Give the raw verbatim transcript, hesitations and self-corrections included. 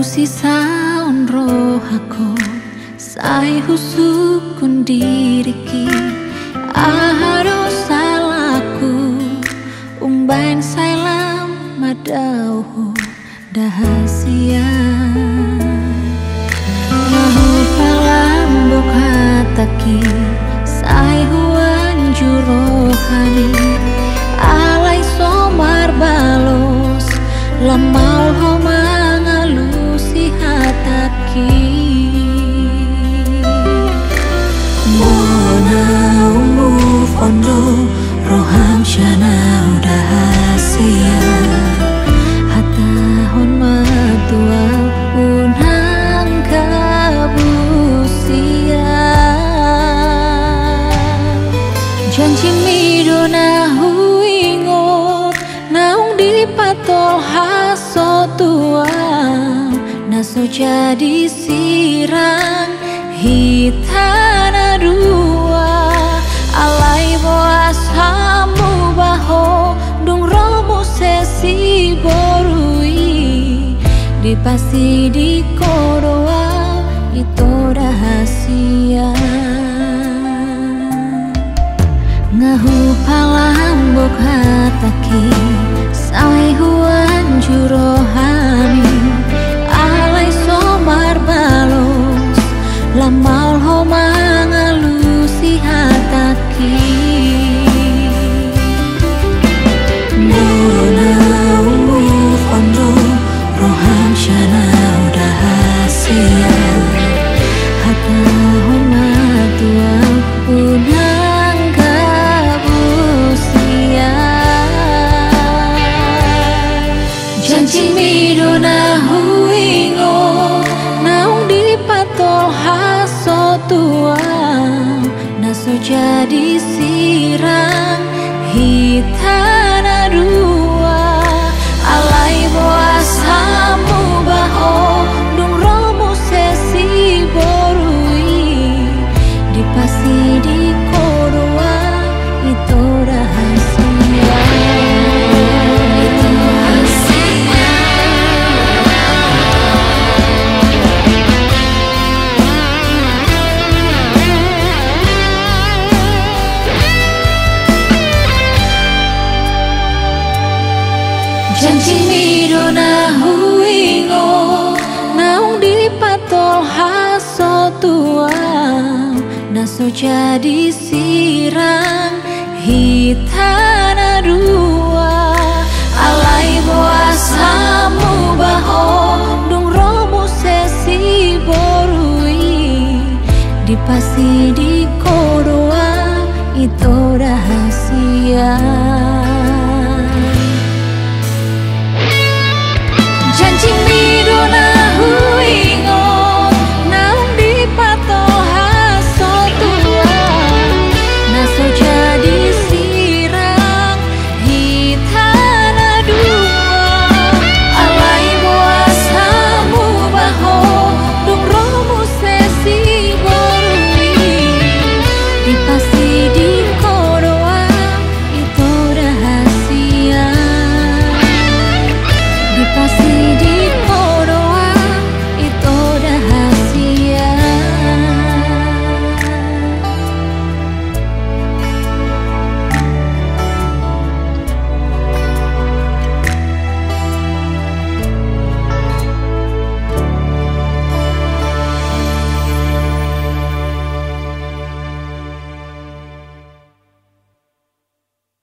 saun rohako sai husukun diriki aharo salaku umbain sailam madauhu dahasia mahu palam bokhataki sai huan jurohani alai somar balos lamal homangalusi hataki mona move on do roham shana dahasia hata hon matua unhang kabusia janji midona huingot naung dipatol haso tua naso jadi sirang hitana dua alai boas hamu baho dung romo sesi borui dipasi di kodoa itu rahasia ngahu palam bokhataki sai huan jurohani alai somar balos lamal homangalusi hataki mona move on do roham shana dahasia hata homatua unhang kabusia janji midona huingo naung dipatol haso tua naso jadi sirang hitana dua alai boas hamu baho dung romo sesi borui dipasi di kodoa itu rahasia itu rahasia janji midona huingo naung dipatol haso tua naso jadi sirang hitana dua alai boas hamu baho dung romo sesi borui dipasi di